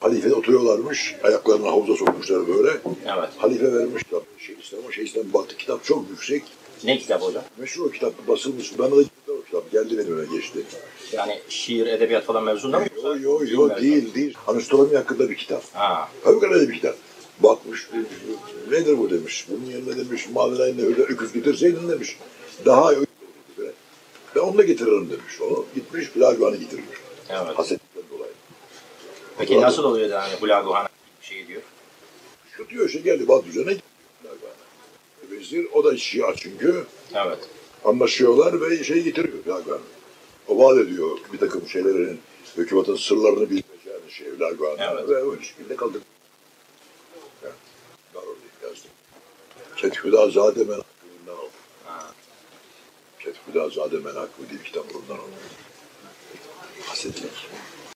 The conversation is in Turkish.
Halifede oturuyorlarmış. Ayaklarını havuza sokmuşlar böyle. Evet. Halife vermiş kitap. Şeyh'ten baktı. Kitap çok yüksek. Ne kitap hocam? Meşhur o kitap basılmış. Bana da o kitap geldi benim öne geçti. Yani şiir, edebiyat falan mevzunda mı? Yo değil. Anastronomi hakkında bir kitap. Ha. Fevkalade bir kitap. Bakmış demiş, nedir bu demiş. Bunun yanına demiş, Mavilay'ın öyle öküz getirseydin demiş. Daha iyi olurdu. Ben onu da getiririm demiş. Onu gitmiş, Hülagühan'ı getirmiş. Evet. Hasetten dolayı. Peki nasıl oluyor da yani Hülagühan'a bir şey diyor? Şu diyor işte geldi Badiüzü'ne gitti Hülagühan'a. Vezir, o da Şia çünkü. Evet. Anlaşıyorlar ve şey getiriyor Hülagühan'ı. O vaat ediyor bir takım şeylerin, hükümetin sırlarını bilmeyeceğini şey Hülagühan'a. Evet. Ve o şekilde kaldı. Yazdım. Fethülazade Menakıbı'ndan aldım. Fethülazade Menakıbı diye bir kitap ondan aldım. Hasetlik.